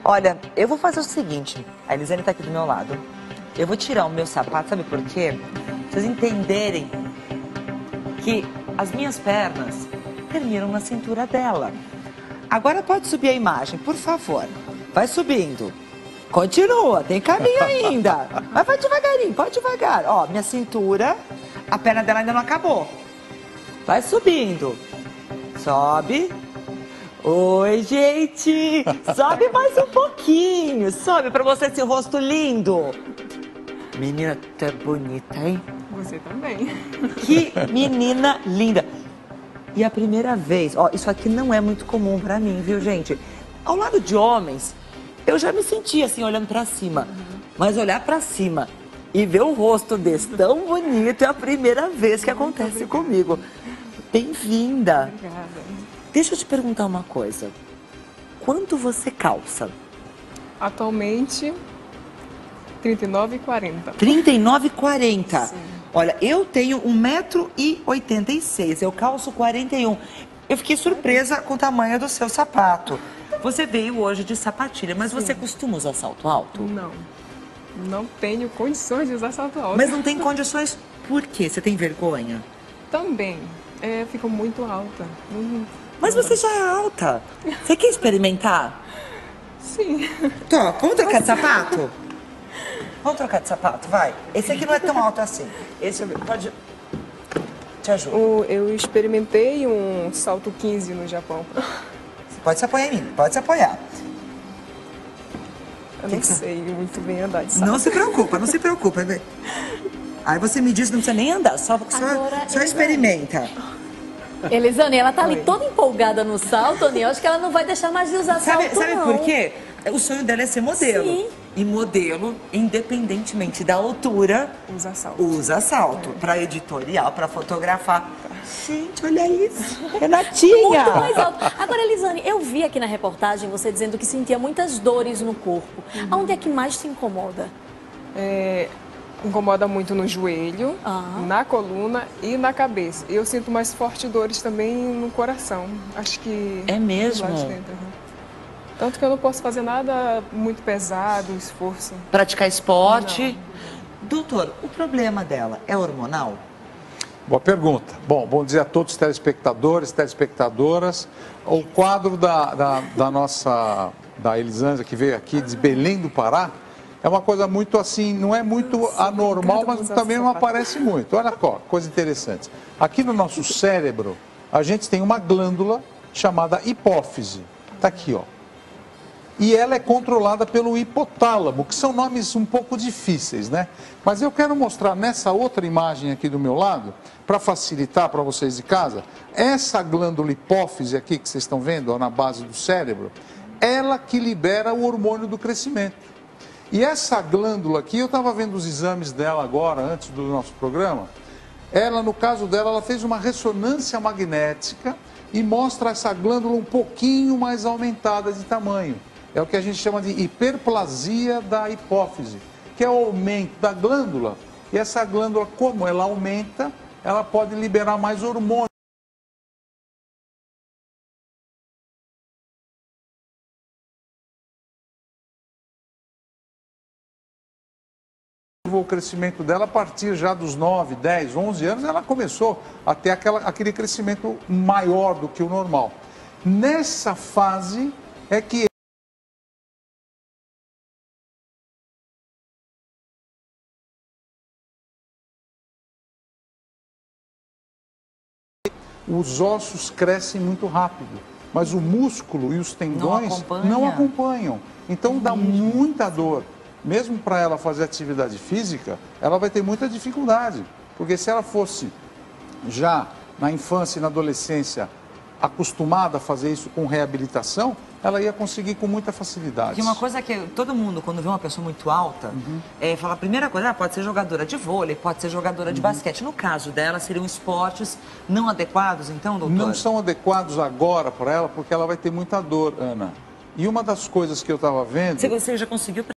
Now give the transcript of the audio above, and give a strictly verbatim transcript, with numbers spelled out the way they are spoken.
Olha, eu vou fazer o seguinte, a Elisane tá aqui do meu lado. Eu vou tirar o meu sapato, sabe por quê? Pra vocês entenderem que as minhas pernas terminam na cintura dela. Agora pode subir a imagem, por favor. Vai subindo. Continua, tem caminho ainda. Mas vai devagarinho, pode devagar. Ó, minha cintura, a perna dela ainda não acabou. Vai subindo. Sobe. Oi, gente. Sobe mais um pouquinho. Sobe pra você esse rosto lindo. Menina, tu é bonita, hein? Você também. Que menina linda. E a primeira vez, ó, isso aqui não é muito comum pra mim, viu, gente? Ao lado de homens, eu já me senti assim, olhando pra cima. Uhum. Mas olhar pra cima e ver um rosto desse tão bonito é a primeira vez que acontece comigo. Bem-vinda. Obrigada. Deixa eu te perguntar uma coisa. Quanto você calça? Atualmente, trinta e nove e quarenta. trinta e nove e quarenta. Sim. Olha, eu tenho um metro e oitenta e seis, eu calço quarenta e um. Eu fiquei surpresa com o tamanho do seu sapato. Você veio hoje de sapatilha, mas Sim. você costuma usar salto alto? Não, não tenho condições de usar salto alto. Mas não tem condições por quê? Você tem vergonha? Também, é, fico muito alta. Não, mas não você já é alta. Você quer experimentar? Sim. Tó, vamos trocar de sapato? Vamos trocar de sapato, vai. Esse aqui não é tão alto assim. Esse pode... Te ajuda. O, eu experimentei um salto quinze no Japão. Você pode se apoiar em mim, pode se apoiar. Eu não que sei que... muito bem andar de salto. Não se preocupa, não se preocupa. Aí você me diz, não precisa nem andar, só, só, só experimenta. Elisane, ela tá ali Oi. toda empolgada no salto, Tony. Eu acho que ela não vai deixar mais de usar sabe, salto, sabe não. Sabe por quê? O sonho dela é ser modelo. Sim. E modelo, independentemente da altura, usa salto. Usa salto. É. Pra editorial, pra fotografar. Gente, olha isso. Renatinha. Muito mais alto. Agora, Elisane, eu vi aqui na reportagem você dizendo que sentia muitas dores no corpo. Uhum. Aonde é que mais te incomoda? É... Incomoda muito no joelho, ah. na coluna e na cabeça. Eu sinto mais forte dores também no coração. Acho que... É mesmo? Lá de dentro, uhum. Tanto que eu não posso fazer nada muito pesado, esforço. Praticar esporte. Não. Doutor, o problema dela é hormonal? Boa pergunta. Bom, bom dia a todos os telespectadores, telespectadoras. O quadro da, da, da nossa, da Elisângela, que veio aqui de Belém do Pará, é uma coisa muito assim, não é muito Nossa, anormal, mas também não aparece muito. Olha só, coisa interessante. Aqui no nosso cérebro, a gente tem uma glândula chamada hipófise. Está aqui, ó. E ela é controlada pelo hipotálamo, que são nomes um pouco difíceis, né? Mas eu quero mostrar nessa outra imagem aqui do meu lado, para facilitar para vocês de casa, essa glândula hipófise aqui que vocês estão vendo, ó, na base do cérebro, ela que libera o hormônio do crescimento. E essa glândula aqui, eu estava vendo os exames dela agora, antes do nosso programa, ela, no caso dela, ela fez uma ressonância magnética e mostra essa glândula um pouquinho mais aumentada de tamanho. É o que a gente chama de hiperplasia da hipófise, que é o aumento da glândula. E essa glândula, como ela aumenta, ela pode liberar mais hormônio. O crescimento dela, a partir já dos nove, dez, onze anos, ela começou a ter aquela, aquele crescimento maior do que o normal. Nessa fase é que os ossos crescem muito rápido, mas o músculo e os tendões não, acompanha. não acompanham. Então dá muita dor. Mesmo para ela fazer atividade física, ela vai ter muita dificuldade. Porque se ela fosse já na infância e na adolescência acostumada a fazer isso com reabilitação, ela ia conseguir com muita facilidade. Porque uma coisa que todo mundo, quando vê uma pessoa muito alta, uhum. é, fala a primeira coisa, ah, pode ser jogadora de vôlei, pode ser jogadora uhum. de basquete. No caso dela, seriam esportes não adequados, então, doutor? Não são adequados agora para ela, porque ela vai ter muita dor, Ana. E uma das coisas que eu estava vendo... Você já conseguiu...